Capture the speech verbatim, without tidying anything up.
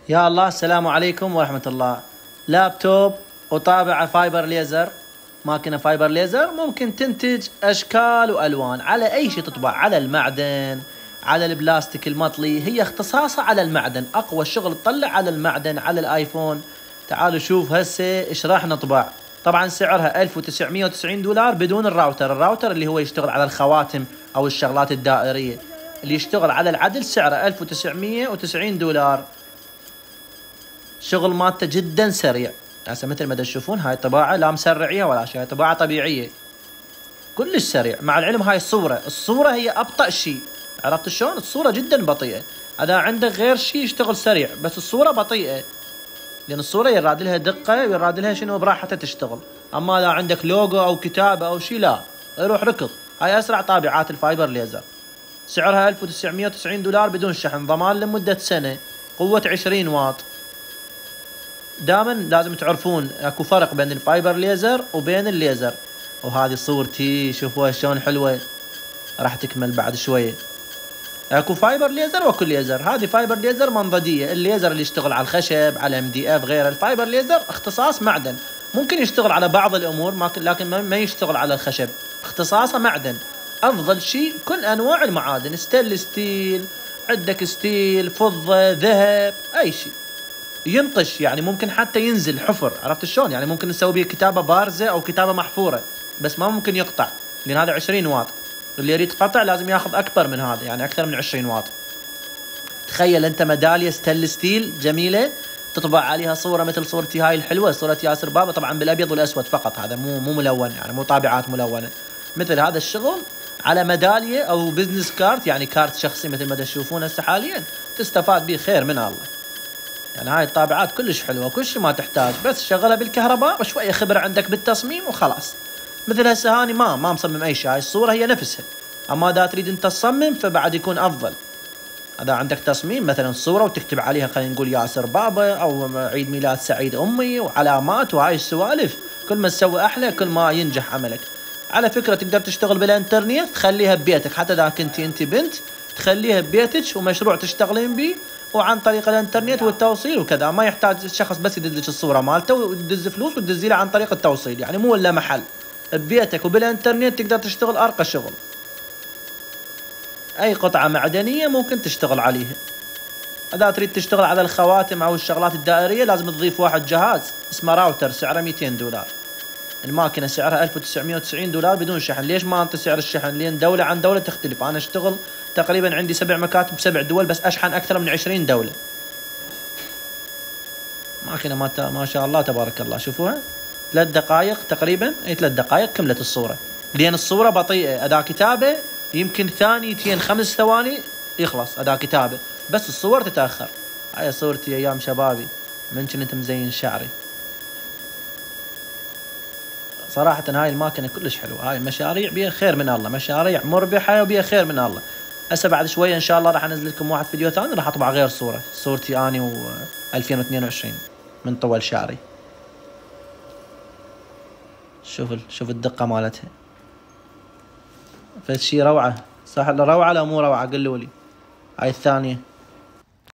يا الله، السلام عليكم ورحمة الله. لابتوب وطابعة فايبر ليزر، ماكينة فايبر ليزر ممكن تنتج أشكال وألوان على أي شيء تطبع، على المعدن، على البلاستيك المطلي. هي اختصاصها على المعدن، أقوى شغل تطلع على المعدن، على الآيفون. تعالوا شوف هسه إيش راح نطبع. طبعا سعرها ألف وتسعمية وتسعين دولار بدون الراوتر. الراوتر اللي هو يشتغل على الخواتم أو الشغلات الدائرية، اللي يشتغل على العدل سعره ألف وتسعمية وتسعين دولار. شغل مالته جدا سريع. هسه مثل ما تشوفون هاي الطباعة لا مسرعيها ولا شيء، هاي طباعة طبيعية كلش سريع. مع العلم هاي الصورة الصورة هي أبطأ شيء، عرفت شلون؟ الصورة جدا بطيئة. إذا عندك غير شيء يشتغل سريع، بس الصورة بطيئة لأن الصورة يراد لها دقة ويراد لها شنو براحتها تشتغل. أما إذا عندك لوجو أو كتابة أو شيء لا، يروح ركض. هاي أسرع طابعات الفايبر ليزر. سعرها ألف وتسعمية وتسعين دولار بدون شحن، ضمان لمدة سنة، قوة عشرين واط. دائما لازم تعرفون اكو فرق بين الفايبر ليزر وبين الليزر. وهذه صورتي شوفوها شلون حلوة، راح تكمل بعد شوية. اكو فايبر ليزر واكو ليزر. هذه فايبر ليزر منضدية، الليزر اللي يشتغل على الخشب، على ام دي اف غيره. الفايبر ليزر اختصاص معدن، ممكن يشتغل على بعض الامور لكن ما يشتغل على الخشب، اختصاصه معدن. افضل شيء كل انواع المعادن، ستيل ستيل، عندك ستيل، فضة، ذهب، اي شيء ينطش. يعني ممكن حتى ينزل حفر، عرفت شلون؟ يعني ممكن نسوي به كتابة بارزة او كتابة محفورة، بس ما ممكن يقطع لان هذا عشرين واط. اللي يريد قطع لازم ياخذ اكبر من هذا، يعني اكثر من عشرين واط. تخيل انت ميدالية ستيل ستيل جميلة تطبع عليها صورة مثل صورتي هاي الحلوة، صورة ياسر بابا، طبعا بالابيض والاسود فقط، هذا مو مو ملون، يعني مو طابعات ملونة. مثل هذا الشغل على ميدالية او بزنس كارت، يعني كارت شخصي مثل ما تشوفون هسه حاليا، تستفاد به خير من الله. يعني هاي الطابعات كلش حلوة، كل شيء ما تحتاج، بس شغلها بالكهرباء وشوية خبرة عندك بالتصميم وخلاص. مثل هسه هاني ما ما مصمم اي شيء، هاي الصورة هي نفسها. اما اذا تريد انت تصمم فبعد يكون افضل. اذا عندك تصميم مثلا صورة وتكتب عليها خلينا نقول ياسر بابا او عيد ميلاد سعيد امي وعلامات وهاي السوالف، كل ما تسوي احلى كل ما ينجح عملك. على فكرة تقدر تشتغل بالانترنت، تخليها ببيتك، حتى اذا كنتي انت بنت تخليها ببيتك ومشروع تشتغلين به، وعن طريق الانترنت والتوصيل وكذا. ما يحتاج شخص بس يدز لك الصورة مالته وتدز فلوس وتدزي له عن طريق التوصيل، يعني مو الا محل. ببيتك وبالانترنت تقدر تشتغل ارقى شغل. اي قطعة معدنية ممكن تشتغل عليها. اذا تريد تشتغل على الخواتم او الشغلات الدائرية لازم تضيف واحد جهاز اسمه راوتر، سعره مئتين دولار. الماكينة سعرها ألف وتسعمية وتسعين دولار بدون شحن. ليش ما انت سعر الشحن؟ لان دولة عن دولة تختلف. انا اشتغل تقريبا عندي سبع مكاتب بسبع دول، بس اشحن اكثر من عشرين دولة. ماكينة ما, ما شاء الله تبارك الله. شوفوها ثلاث دقائق تقريبا، اي ثلاث دقائق كملت الصورة. لان الصورة بطيئة، اذا كتابة يمكن ثانيتين خمس ثواني يخلص اذا كتابة، بس الصور تتأخر. هاي صورتي ايام شبابي من كنت مزين شعري. صراحة هاي الماكينة كلش حلوة. هاي مشاريع بيها خير من الله، مشاريع مربحة وبيها خير من الله. هسه بعد شوية ان شاء الله راح انزل لكم واحد فيديو ثاني راح اطبع غير صورة، صورتي اني و ألفين واثنين وعشرين من طول شعري. شوف شوف الدقة مالتها، فشي روعة. صح روعة لا مو روعة؟ قولوا لي. هاي الثانية